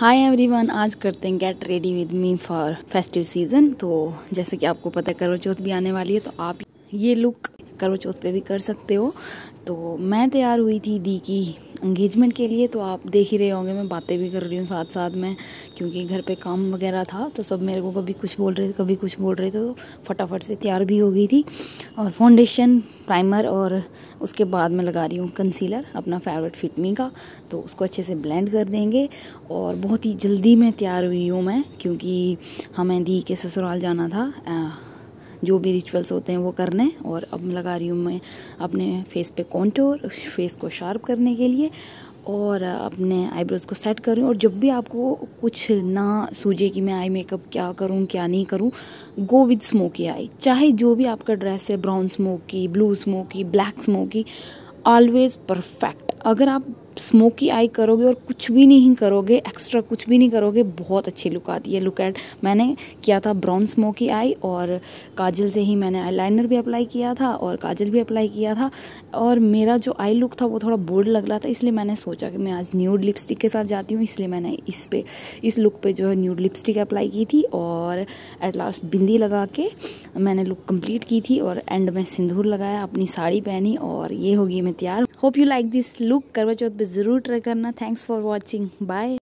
Hi everyone, आज करते हैं get ready with me for festive season. तो जैसे कि आपको पता है करवा चौथ भी आने वाली है, तो आप ये लुक करवा चौथ पे भी कर सकते हो। तो मैं तैयार हुई थी दी की एंगेजमेंट के लिए, तो आप देख ही रहे होंगे मैं बातें भी कर रही हूँ साथ साथ में, क्योंकि घर पे काम वगैरह था तो सब मेरे को कभी कुछ बोल रहे थे कभी कुछ बोल रहे थे, तो फटाफट से तैयार भी हो गई थी। और फाउंडेशन, प्राइमर और उसके बाद मैं लगा रही हूँ कंसीलर अपना फेवरेट फिट मी का, तो उसको अच्छे से ब्लेंड कर देंगे। और बहुत ही जल्दी मैं तैयार हुई हूँ मैं, क्योंकि हमें दी के ससुराल जाना था, जो भी रिचुअल्स होते हैं वो करने। और अब लगा रही हूँ मैं अपने फेस पे कॉन्टूर, फेस को शार्प करने के लिए, और अपने आईब्रोज को सेट कर रही हूँ। और जब भी आपको कुछ ना सूझे कि मैं आई मेकअप क्या करूँ क्या नहीं करूँ, गो विद स्मोकी आई। चाहे जो भी आपका ड्रेस है, brown smoky, blue smoky, black smoky, always perfect. अगर आप स्मोकी आई करोगे और कुछ भी नहीं करोगे, एक्स्ट्रा कुछ भी नहीं करोगे, बहुत अच्छी लुक आती है। लुक एट, मैंने किया था ब्राउन स्मोकी आई, और काजल से ही मैंने आईलाइनर भी अप्लाई किया था और काजल भी अप्लाई किया था। और मेरा जो आई लुक था वो थोड़ा बोल्ड लग रहा था, इसलिए मैंने सोचा कि मैं आज न्यूड लिपस्टिक के साथ जाती हूँ, इसलिए मैंने इस लुक पे जो है न्यूड लिपस्टिक अप्लाई की थी। और एट लास्ट बिंदी लगा के मैंने लुक कंप्लीट की थी, और एंड में सिंदूर लगाया, अपनी साड़ी पहनी, और ये होगी मैं तैयार। Hope you like this look. Karva Chauth पे जरूर ट्राई करना। Thanks for watching, bye.